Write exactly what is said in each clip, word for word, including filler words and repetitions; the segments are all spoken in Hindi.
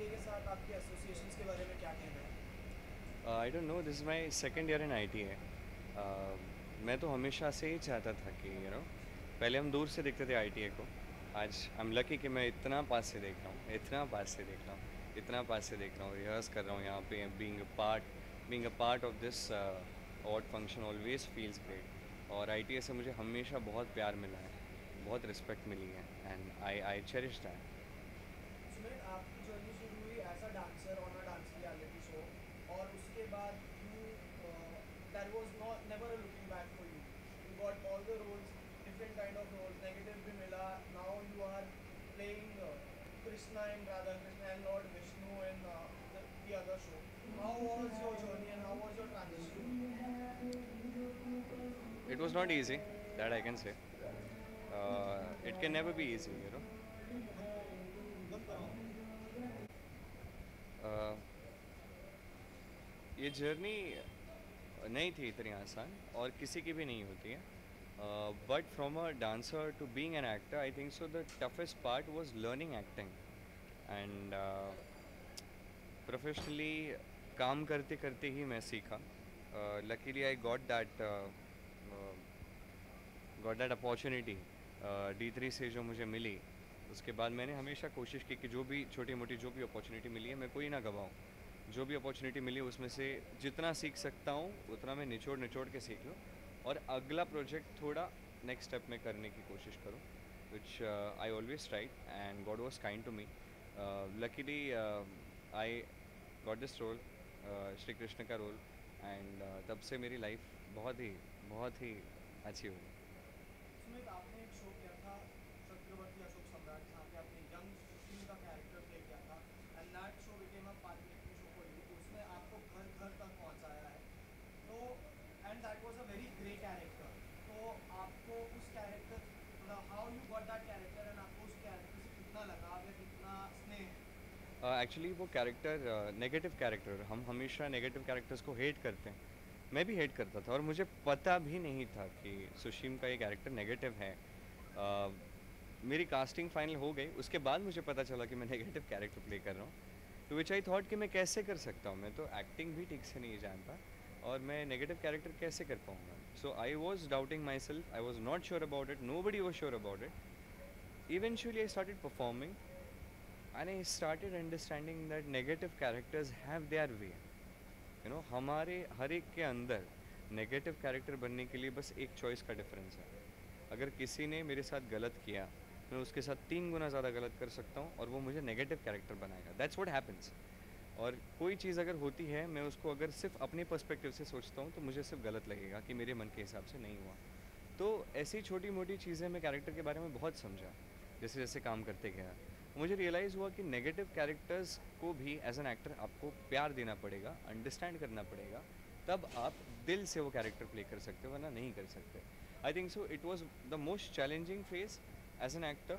टी ए के साथ आपके एसोसिएशंस के बारे में क्या कहना है? I don't know, this is my second year in I T I. मैं तो हमेशा से ही चाहता था कि यू नो पहले हम दूर से देखते थे आई टी आई को। आज आई एम लकी कि मैं इतना पास से देख रहा हूँ, इतना पास से देख रहा हूँ, इतना पास से देख रहा हूँ, रिहर्स कर रहा हूँ यहाँ पे। Being a part being a part of this award function always feels great. और आई टी आई से मुझे हमेशा बहुत प्यार मिला है, बहुत रिस्पेक्ट मिली है, and I I cherish that. Sumit, आपकी जर्नी शुरू हुई as a dancer on a dance reality show, और उसके बाद you that was not never a looking back for you. You got all the roles, different kind of roles, negative भी मिला। Now you are playing Krishna in Radha Krishna and lord Vishnu in the other show. How was your journey and how was your transition? It was not easy, that I can say. Uh, it can never be easy, you know. Uh, ये जर्नी नहीं थी इतनी आसान, और किसी की भी नहीं होती है। But from a dancer to being an actor, I think so the toughest part was learning acting. And professionally काम करते करते ही मैं सीखा। Luckily I got that got that opportunity D three से जो मुझे मिली। उसके बाद मैंने हमेशा कोशिश की कि जो भी छोटी मोटी जो भी अपॉर्चुनिटी मिली है मैं कोई ना गवाऊँ। जो भी अपॉर्चुनिटी मिली उसमें से जितना सीख सकता हूँ उतना मैं निचोड़ निचोड़ के सीख लूँ, और अगला प्रोजेक्ट थोड़ा नेक्स्ट स्टेप में करने की कोशिश करूँ, which I always tried, and God was kind to me. Luckily I got this role, Shri Krishna का रोल, एंड तब से मेरी लाइफ बहुत ही बहुत ही अच्छी हुई। सुमित, आपने एक शो किया था छत्रपति अशोक सम्राट, जहाँ पे आपने यंग सुशील का कैरेक्टर प्ले किया था, and that show became a partner show for you. उसने आपको घर घर तक पहुँचाया है, तो and that was a very great character. तो आपको उस कैरेक्टर, मतलब how you got that character, and आपको उस कैरेक्टर से कितना लगाव या कितना स्नेह है? एक्चुअली uh, वो कैरेक्टर नेगेटिव कैरेक्टर, हम हमेशा नेगेटिव कैरेक्टर्स को हेट करते हैं। मैं भी हेट करता था, और मुझे पता भी नहीं था कि सुशीम का ये कैरेक्टर नेगेटिव है। uh, मेरी कास्टिंग फाइनल हो गई, उसके बाद मुझे पता चला कि मैं नेगेटिव कैरेक्टर प्ले कर रहा हूँ। तो विच आई थॉट कि मैं कैसे कर सकता हूँ, मैं तो एक्टिंग भी ठीक से नहीं जानता, और मैं नेगेटिव कैरेक्टर कैसे कर पाऊँगा। So I was doubting myself, I was not sure about it, nobody was sure about it. Eventually I started performing, and I started understanding that negative characters have their way. You know, हमारे हर एक के अंदर नेगेटिव कैरेक्टर बनने के लिए बस एक चॉइस का डिफरेंस है। अगर किसी ने मेरे साथ गलत किया, मैं उसके साथ तीन गुना ज़्यादा गलत कर सकता हूँ, और वो मुझे नेगेटिव कैरेक्टर बनाएगा। That's what happens. और कोई चीज़ अगर होती है, मैं उसको अगर सिर्फ अपने पर्सपेक्टिव से सोचता हूँ, तो मुझे सिर्फ गलत लगेगा कि मेरे मन के हिसाब से नहीं हुआ। तो ऐसी छोटी मोटी चीज़ें मैं कैरेक्टर के बारे में बहुत समझा, जैसे जैसे काम करते गया। मुझे रियलाइज़ हुआ कि नेगेटिव कैरेक्टर्स को भी एज एन एक्टर आपको प्यार देना पड़ेगा, अंडरस्टैंड करना पड़ेगा, तब आप दिल से वो कैरेक्टर प्ले कर सकते हो, वरना नहीं कर सकते। I think so it was the most challenging phase as an actor,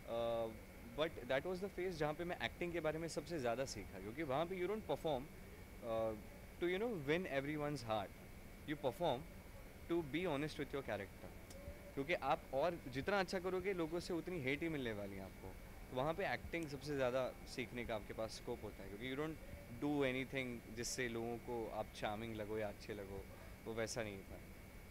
but that was the phase जहाँ पे मैं एक्टिंग के बारे में सबसे ज़्यादा सीखा, क्योंकि वहाँ पे you don't perform to you know win everyone's heart, you perform to be honest with your character. क्योंकि आप और जितना अच्छा करोगे, लोगों से उतनी हेट ही मिलने वाली है आपको। तो वहाँ पे एक्टिंग सबसे ज़्यादा सीखने का आपके पास स्कोप होता है, क्योंकि यू डोंट डू एनीथिंग जिससे लोगों को आप चार्मिंग लगो या अच्छे लगो, वो वैसा नहीं था।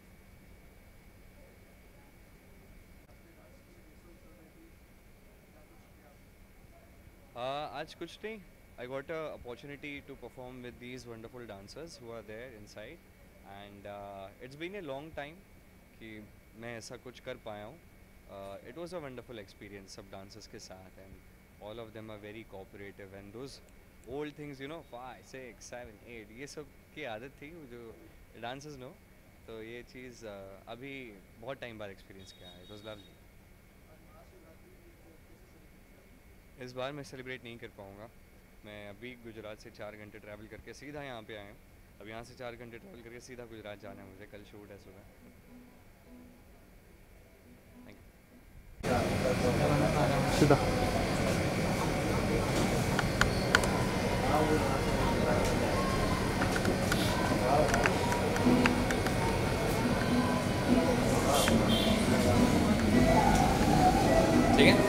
uh, आज कुछ नहीं, I got a opportunity to perform with these wonderful dancers who are there inside, and it's been a long time कि मैं ऐसा कुछ कर पाया हूँ। It was a wonderful experience सब डांसर्स के साथ, and all of them are very cooperative, and those old things, you know, five six seven eight, ये सब की आदत थी जो डांसर्स नो। तो ये चीज़ uh, अभी बहुत टाइम बाद एक्सपीरियंस किया है। It was lovely. इस बार मैं सेलिब्रेट नहीं कर पाऊँगा। मैं अभी गुजरात से चार घंटे ट्रैवल करके सीधा यहाँ पे आया हूँ। अब यहाँ से चार घंटे ट्रैवल करके सीधा गुजरात जाना है मुझे, कल शूट है सुबह। सीधा ठीक है।